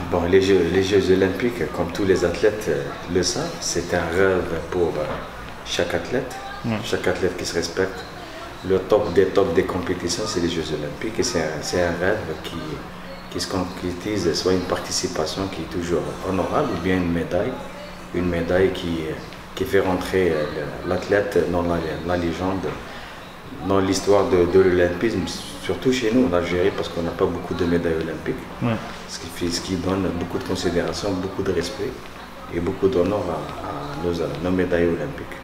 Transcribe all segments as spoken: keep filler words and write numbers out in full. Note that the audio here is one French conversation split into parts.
Bon, les Jeux, les Jeux olympiques, comme tous les athlètes euh, le savent, c'est un rêve pour euh, chaque athlète, Ouais. chaque athlète qui se respecte. Le top des tops des compétitions, c'est les Jeux olympiques et c'est un, c'est un rêve qui, qui se concrétise, soit une participation qui est toujours honorable ou bien une médaille, une médaille qui, qui fait rentrer euh, l'athlète dans la, la légende, dans l'histoire de, de l'olympisme, surtout chez nous en Algérie, parce qu'on n'a pas beaucoup de médailles olympiques, Ouais. ce qui, fait, ce qui donne beaucoup de considération, beaucoup de respect et beaucoup d'honneur à, à nos, à nos médailles olympiques.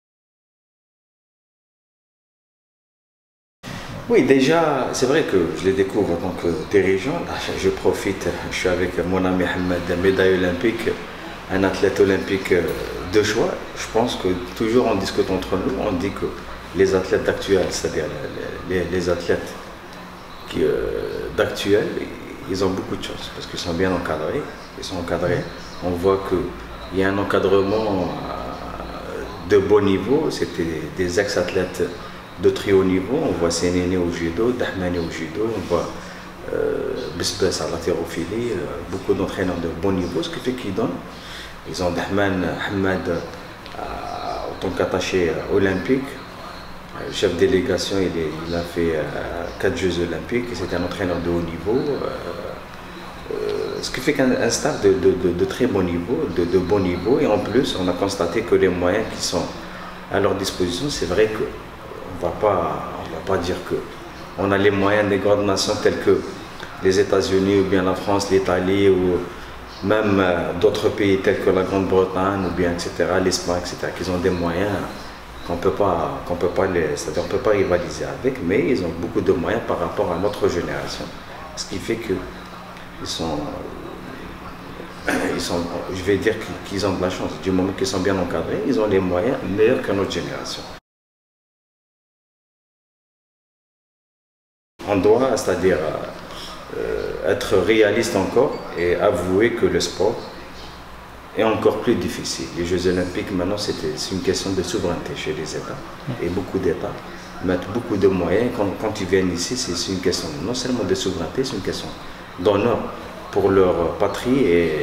Oui, déjà, c'est vrai que je les découvre en tant que dirigeant. Là, je profite, je suis avec mon ami Ahmed, médaille olympique, un athlète olympique de choix. Je pense que toujours on discute entre nous, on dit que les athlètes actuels, c'est-à-dire les, les, les athlètes qui, euh, d'actuels, ils ont beaucoup de chance parce qu'ils sont bien encadrés. Ils sont encadrés. On voit qu'il y a un encadrement euh, de bon niveau. C'était des ex-athlètes de très haut niveau. On voit Sénéné au judo, Dahmani au judo, on voit euh, Bisbès à l'haltérophilie, euh, beaucoup d'entraîneurs de bon niveau, ce qui fait qu'ils donnent. Ils ont Dahman Hamad euh, en tant qu'attaché olympique. Le chef de délégation, il, est, il a fait euh, quatre Jeux olympiques, c'était un entraîneur de haut niveau, euh, euh, ce qui fait qu'un staff de, de, de, de très bon niveau, de, de bon niveau, et en plus on a constaté que les moyens qui sont à leur disposition, c'est vrai qu'on ne va pas dire qu'on a les moyens des grandes nations telles que les États-Unis ou bien la France, l'Italie ou même euh, d'autres pays tels que la Grande-Bretagne ou bien et cetera, l'Espagne, et cetera, qu'ils ont des moyens qu'on peut pas, qu'on peut pas les, c'est-à-dire on peut pas rivaliser avec, mais ils ont beaucoup de moyens par rapport à notre génération, ce qui fait que ils sont, ils sont, je vais dire qu'ils ont de la chance du moment qu'ils sont bien encadrés, ils ont les moyens meilleurs que notre génération. On doit, c'est-à-dire euh, être réaliste encore et avouer que le sport est encore plus difficile. Les Jeux olympiques, maintenant, c'est une question de souveraineté chez les États. Et beaucoup d'États mettent beaucoup de moyens. Quand, quand ils viennent ici, c'est une question non seulement de souveraineté, c'est une question d'honneur pour leur patrie et,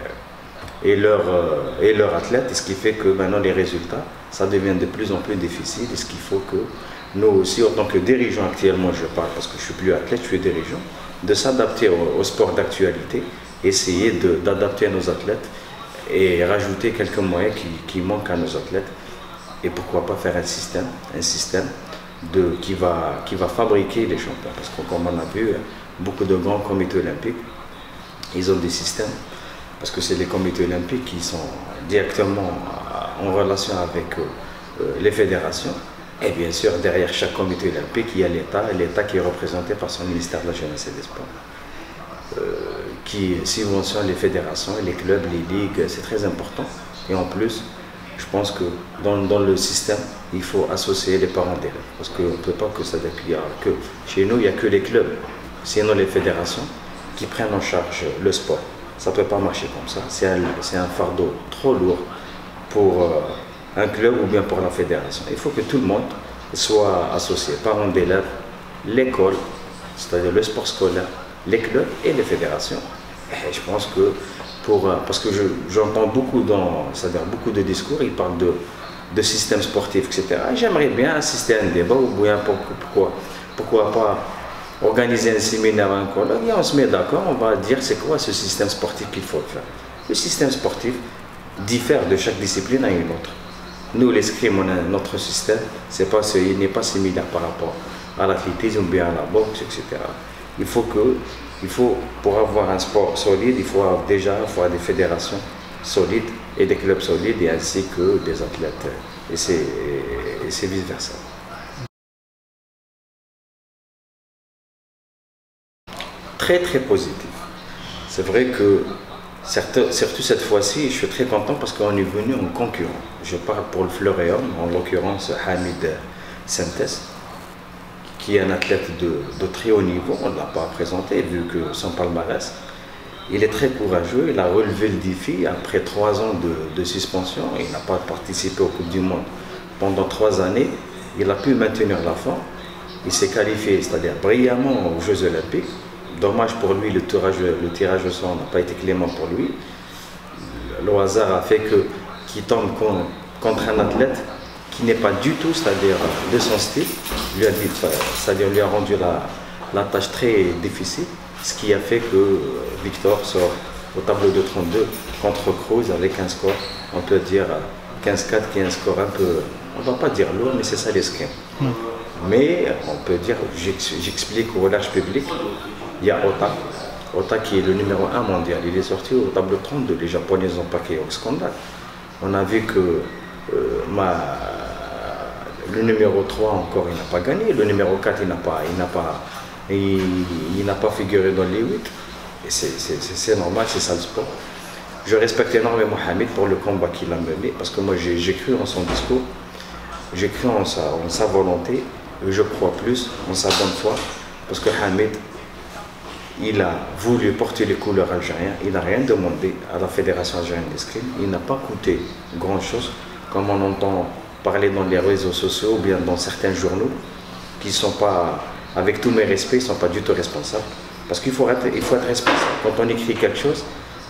et leurs et leur athlètes. Et ce qui fait que maintenant, les résultats, ça devient de plus en plus difficile. Et ce qu'il faut que nous aussi, en tant que dirigeants actuellement, je parle parce que je ne suis plus athlète, je suis dirigeant, de s'adapter au, au sport d'actualité, essayer d'adapter nos athlètes et rajouter quelques moyens qui, qui manquent à nos athlètes et pourquoi pas faire un système, un système de, qui, va, qui va fabriquer les champions parce que comme on a vu, beaucoup de grands comités olympiques, ils ont des systèmes parce que c'est les comités olympiques qui sont directement en relation avec euh, les fédérations et bien sûr derrière chaque comité olympique il y a l'État, l'État qui est représenté par son ministère de la Jeunesse et des Sports. Euh, qui subventionne les fédérations, les clubs, les ligues, c'est très important. Et en plus, je pense que dans, dans le système, il faut associer les parents d'élèves. Parce qu'on ne peut pas que ça déplie. Que chez nous, il n'y a que les clubs, sinon les fédérations, qui prennent en charge le sport. Ça ne peut pas marcher comme ça. C'est un, un fardeau trop lourd pour euh, un club ou bien pour la fédération. Il faut que tout le monde soit associé, parents d'élèves, l'école, c'est-à-dire le sport scolaire, les clubs et les fédérations. Et je pense que pour, parce que j'entends je, beaucoup dans, c'est-à-dire beaucoup de discours, ils parlent de, de système sportif, et cetera. J'aimerais bien assister à un débat ou bien pourquoi, pourquoi pas organiser un séminaire, un colloque, et on se met d'accord, on va dire c'est quoi ce système sportif qu'il faut faire. Le système sportif diffère de chaque discipline à une autre. Nous, l'escrime, notre système, c'est pas, il n'est pas similaire par rapport à l'athlétisme ou bien à la boxe, et cetera. Il faut que, il faut, pour avoir un sport solide, il faut avoir déjà il faut avoir des fédérations solides et des clubs solides et ainsi que des athlètes. Et c'est vice-versa. Très très positif. C'est vrai que, certes, surtout cette fois-ci, je suis très content parce qu'on est venu en concurrent. Je parle pour le Fleuréum, en l'occurrence Hamid Sentes, qui est un athlète de, de très haut niveau, on ne l'a pas présenté vu que son palmarès, il est très courageux, il a relevé le défi après trois ans de, de suspension, il n'a pas participé aux Coupes du Monde pendant trois années, il a pu maintenir la forme, il s'est qualifié, c'est-à-dire brillamment aux Jeux Olympiques, dommage pour lui, le tirage, le tirage au sort n'a pas été clément pour lui. Le hasard a fait que qu'il tombe contre un athlète qui n'est pas du tout, c'est-à-dire de son style, lui a dit, c'est-à-dire lui a rendu la, la tâche très difficile, ce qui a fait que Victor sort au tableau de trente-deux contre Cruz avec un score, on peut dire quinze quatre, qui est un score un peu, on ne va pas dire lourd, mais c'est ça l'escrime. Mm. Mais on peut dire, j'explique au relâche public, il y a Ota, Ota qui est le numéro un mondial, il est sorti au tableau trente-deux, les Japonais n'ont pas créé au scandale. On a vu que euh, ma, le numéro trois encore il n'a pas gagné, le numéro quatre il n'a pas, il n'a pas, il, il n'a pas figuré dans les huit. Et c'est normal, c'est ça le sport. Je respecte énormément Hamid pour le combat qu'il a mené, parce que moi j'ai cru en son discours, j'ai cru en sa, en sa volonté, et je crois plus en sa bonne foi, parce que Hamid, il a voulu porter les couleurs algériennes, il n'a rien demandé à la Fédération algérienne d'escrime, il n'a pas coûté grand chose, comme on entend parler dans les réseaux sociaux ou bien dans certains journaux, qui ne sont pas, avec tous mes respects, ils ne sont pas du tout responsables. Parce qu'il faut être, il faut être responsable. Quand on écrit quelque chose,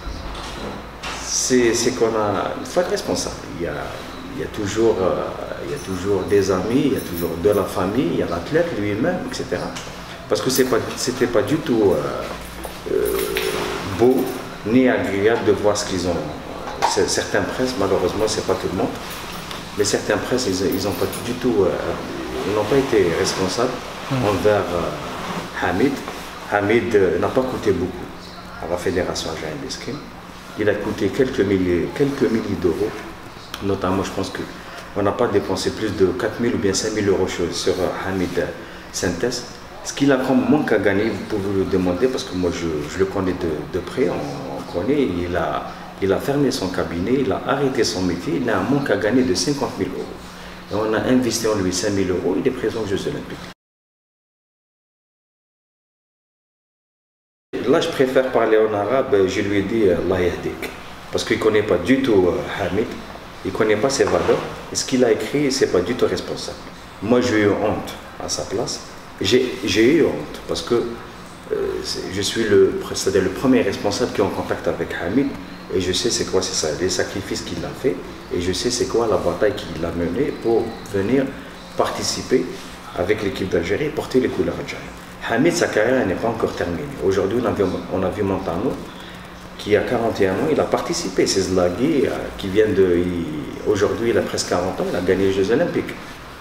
c'est qu'on a, il faut être responsable. Il y a, il y a toujours, euh, il y a toujours des amis, il y a toujours de la famille, il y a l'athlète lui-même, et cetera. Parce que c'était pas, c'était pas du tout euh, euh, beau ni agréable de voir ce qu'ils ont. Certains presses, malheureusement, c'est pas tout le monde, mais certains presses, ils, ils ont pas du tout, euh, ils n'ont pas été responsables mmh. envers euh, Hamid. Hamid euh, n'a pas coûté beaucoup à la Fédération algérienne d'escrime. Il a coûté quelques milliers, quelques milliers d'euros. Notamment, je pense qu'on n'a pas dépensé plus de quatre mille ou bien cinq mille euros sur euh, Hamid Sintès. Ce qu'il a comme manque à gagner, vous pouvez le demander, parce que moi je, je le connais de, de près, on, on connaît. Il a, il a fermé son cabinet, il a arrêté son métier, il a un manque à gagner de cinquante mille euros. Et on a investi en lui cinq mille euros, il est présent aux Jeux Olympiques. Là, je préfère parler en arabe, je lui ai dit Allah yahdik, parce qu'il ne connaît pas du tout euh, Hamid, il ne connaît pas ses valeurs, et ce qu'il a écrit, ce n'est pas du tout responsable. Moi, j'ai eu honte à sa place, j'ai eu honte, parce que euh, je suis le, le premier responsable qui est en contact avec Hamid, et je sais c'est quoi c'est ça, les sacrifices qu'il a fait, et je sais c'est quoi la bataille qu'il a menée pour venir participer avec l'équipe d'Algérie et porter les couleurs algériennes. Hamid, sa carrière n'est pas encore terminée. Aujourd'hui, on a vu Montano, qui a quarante et un ans, il a participé. C'est Zlagui, qui vient de... Aujourd'hui, il a presque quarante ans, il a gagné les Jeux Olympiques.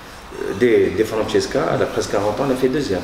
De, de Francesca, elle a presque quarante ans, elle a fait deuxième.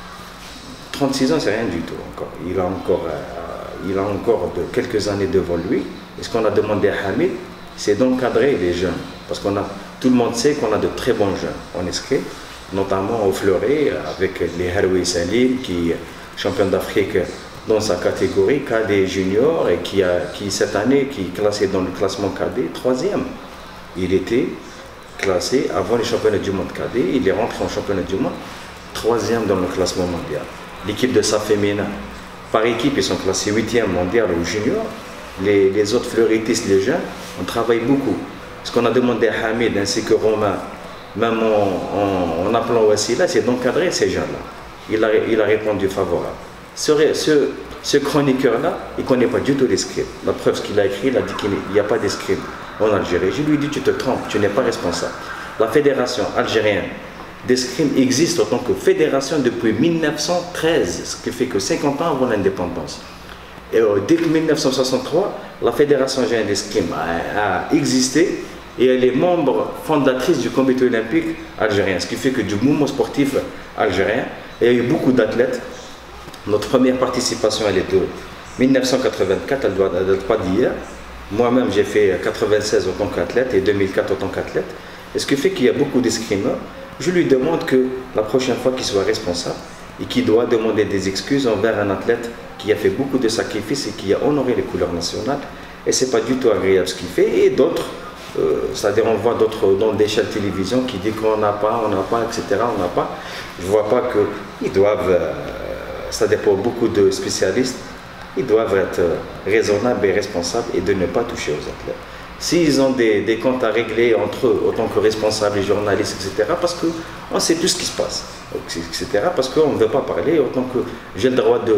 trente-six ans, c'est rien du tout encore. Il a encore, euh, il a encore de, quelques années devant lui. Et ce qu'on a demandé à Hamid, c'est d'encadrer les jeunes. Parce qu'on a, tout le monde sait qu'on a de très bons jeunes en escrime, notamment au fleuret, avec les Haroui Salim, qui est champion d'Afrique dans sa catégorie, cadet junior, et qui, a, qui cette année, qui est classé dans le classement cadet, troisième. Il était classé avant les championnats du monde cadet, il est rentré en championnat du monde, troisième dans le classement mondial. L'équipe de sa féminin, par équipe, ils sont classés huitième mondial au junior. Les, les autres fleurettistes, les jeunes, on travaille beaucoup. Ce qu'on a demandé à Hamid ainsi que Romain, même en, en, en appelant Wassila, c'est d'encadrer ces jeunes-là. Il a, il a répondu favorable. Ce, ce, ce chroniqueur-là, il ne connaît pas du tout l'escrime. La preuve, ce qu'il a écrit, il a dit qu'il n'y a pas d'escrime en Algérie. Je lui ai dit, tu te trompes, tu n'es pas responsable. La fédération algérienne d'escrime existe en tant que fédération depuis mille neuf cent treize, ce qui fait que cinquante ans avant l'indépendance. Et euh, dès mille neuf cent soixante-trois, la fédération algérienne d'escrime a, a existé et elle est membre fondatrice du comité olympique algérien, ce qui fait que du mouvement sportif algérien, il y a eu beaucoup d'athlètes. Notre première participation, elle est de mille neuf cent quatre-vingt-quatre, elle ne date pas d'hier. Moi-même, j'ai fait quatre-vingt-seize en tant qu'athlète et deux mille quatre en tant qu'athlète. Et ce qui fait qu'il y a beaucoup d'escrimeurs. Je lui demande que la prochaine fois qu'il soit responsable et qu'il doit demander des excuses envers un athlète qui a fait beaucoup de sacrifices et qui a honoré les couleurs nationales. Et ce n'est pas du tout agréable ce qu'il fait. Et d'autres, euh, c'est-à-dire on voit d'autres dans des chaînes de télévision qui disent qu'on n'a pas, on n'a pas, et cetera. On n'a pas. Je ne vois pas qu'ils doivent, euh, c'est-à-dire pour beaucoup de spécialistes, ils doivent être raisonnables et responsables et de ne pas toucher aux athlètes. S'ils ont des, des comptes à régler entre eux, autant que responsables et journalistes, et cetera, parce qu'on sait tout ce qui se passe, et cetera, parce qu'on ne veut pas parler, autant que j'ai le droit de,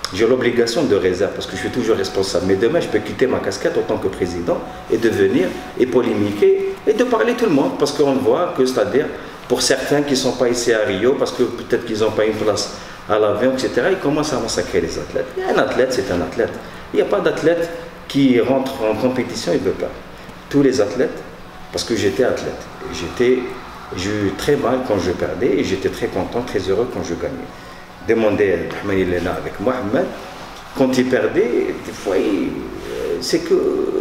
j'ai l'obligation de réserve parce que je suis toujours responsable. Mais demain, je peux quitter ma casquette en tant que président et de venir et polémiquer et de parler tout le monde. Parce qu'on voit que, c'est-à-dire, pour certains qui ne sont pas ici à Rio, parce que peut-être qu'ils n'ont pas une place à l'avion, et cetera, ils commencent à massacrer les athlètes. Et un athlète, c'est un athlète. Il n'y a pas d'athlète qui rentre en compétition et ne veut pas. Tous les athlètes, parce que j'étais athlète. J'étais, j'ai eu très mal quand je perdais et j'étais très content, très heureux quand je gagnais. Demandez à Ahmed Elena avec Mohamed, quand il perdait, des fois, c'est que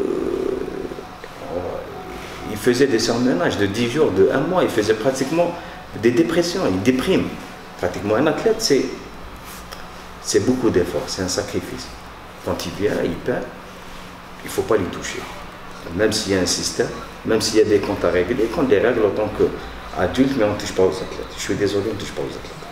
il faisait des surmenages de dix jours, de un mois, il faisait pratiquement des dépressions, il déprime. Pratiquement un athlète, c'est c'est beaucoup d'efforts, c'est un sacrifice. Quand il vient, il perd, il ne faut pas lui toucher. Même s'il y a un système, même s'il y a des comptes à régler, qu'on les règle en tant qu'adulte, mais on ne touche pas aux athlètes. Je suis désolé, on ne touche pas aux athlètes.